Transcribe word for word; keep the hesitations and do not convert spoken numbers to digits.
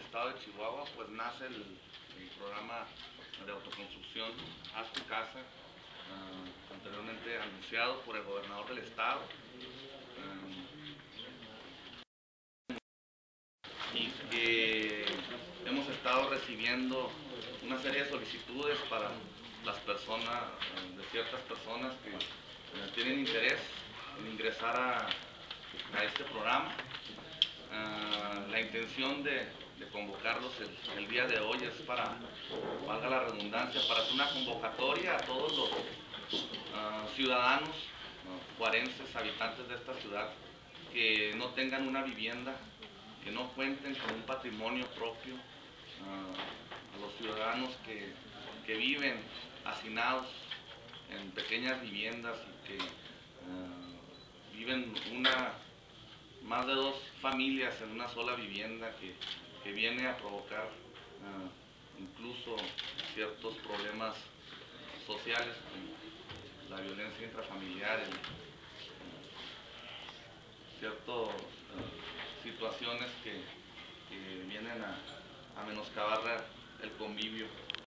estado de Chihuahua, pues nace el, el programa de autoconstrucción Haz tu casa, uh, anteriormente anunciado por el gobernador del estado, um, y que hemos estado recibiendo una serie de solicitudes para las personas, de ciertas personas que uh, tienen interés en ingresar a, a este programa. Uh, la intención de, de convocarlos el, el día de hoy es para, valga la redundancia, para hacer una convocatoria a todos los uh, ciudadanos uh, juarenses, habitantes de esta ciudad, que no tengan una vivienda, que no cuenten con un patrimonio propio, uh, a los ciudadanos que, que viven hacinados en pequeñas viviendas y que uh, viven una más de dos familias en una sola vivienda, que, que viene a provocar uh, incluso ciertos problemas sociales como la violencia intrafamiliar y uh, ciertas uh, situaciones que, que vienen a, a menoscabar el convivio.